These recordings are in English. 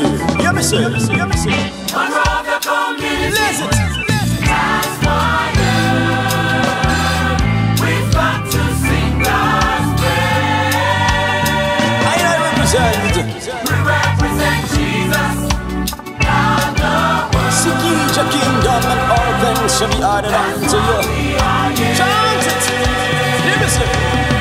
hear me say, hear me say. Monrovia community. Listen. That's why we've got to sing God's praise. I represent. We represent Jesus. God the world. Seek ye your kingdom and all things shall be added unto you. Chant it. Hear me say.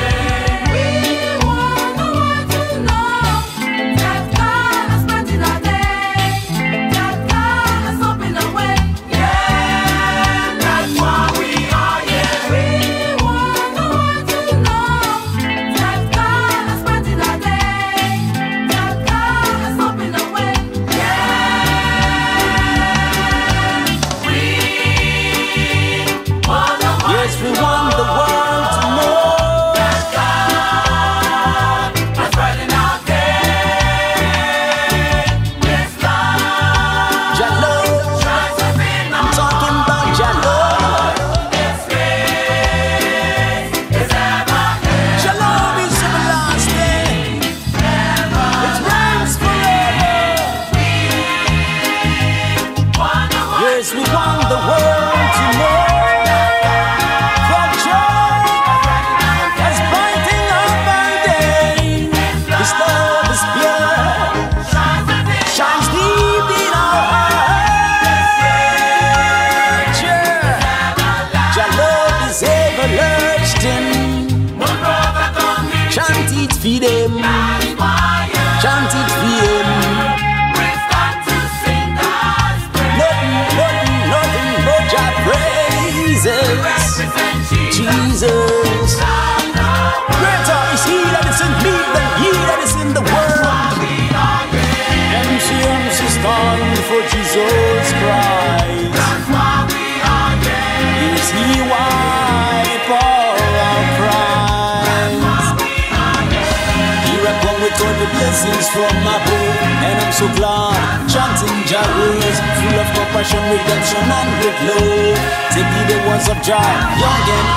Yes, we want the world to know that joy is brighting up our day. His love is pure, shines deep in our hearts. Your love is everlasting. Chant it for them, chant it for them. Jesus, greater is He that is in me than he that is in the world. MCMC stand for Jesus Christ. Is He wipe all our crimes? Here I come with all the blessings from above, and I'm so glad, chanting Jah words, full of compassion, redemption, and great love. Take me the words of Jah, young and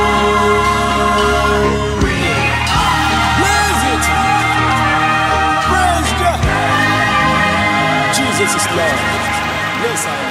old. Praise it, praise Jah. Jesus is Lord. Yes, I